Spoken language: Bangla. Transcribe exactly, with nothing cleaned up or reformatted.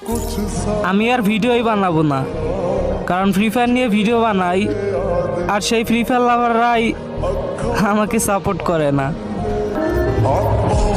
আমি আর ভিডিওই বানাবো না, কারণ ফ্রি ফায়ার নিয়ে ভিডিও বানাই আর সেই ফ্রি ফায়ার লাভাররাই আমাকে সাপোর্ট করে না।